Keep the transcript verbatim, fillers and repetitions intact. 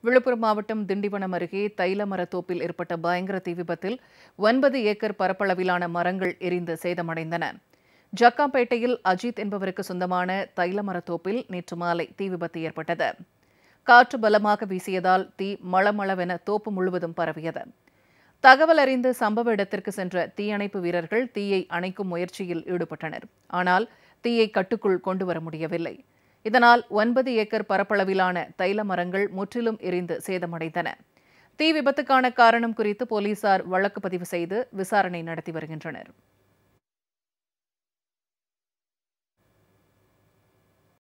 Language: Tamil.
விழுப்புரம் மாவட்டம் திண்டிவனம் அருகே தைல மரத்தோப்பில் ஏற்பட்ட பயங்கர தீ விபத்தில் ஒன்பது ஏக்கர் பரப்பளவிலான மரங்கள் எரிந்து சேதமடைந்தன. ஜக்காம்பேட்டையில் அஜித் என்பவருக்கு சொந்தமான தைல மரத்தோப்பில் நேற்று மாலை தீ விபத்து ஏற்பட்டது. காற்று பலமாக வீசியதால் தீ மளமளவென தோப்பு முழுவதும் பரவியது. தகவல் அறிந்து சம்பவ இடத்திற்கு சென்ற தீயணைப்பு வீரர்கள் தீயை அணைக்கும் முயற்சியில் ஈடுபட்டனர். ஆனால் தீயை கட்டுக்குள் கொண்டுவர முடியவில்லை. இதனால் ஒன்பது ஏக்கர் பரப்பளவிலான தைல மரங்கள் முற்றிலும் எரிந்து சேதமடைந்தன. தீ விபத்துக்கான காரணம் குறித்து போலீசார் வழக்கு பதிவு செய்து விசாரணை நடத்தி வருகின்றனர்.